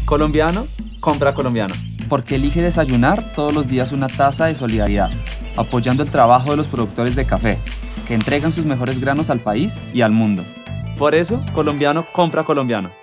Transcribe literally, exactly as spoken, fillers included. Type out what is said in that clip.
Colombiano, compra colombiano. Porque elige desayunar todos los días una taza de solidaridad, apoyando el trabajo de los productores de café, que entregan sus mejores granos al país y al mundo. Por eso, colombiano, compra colombiano.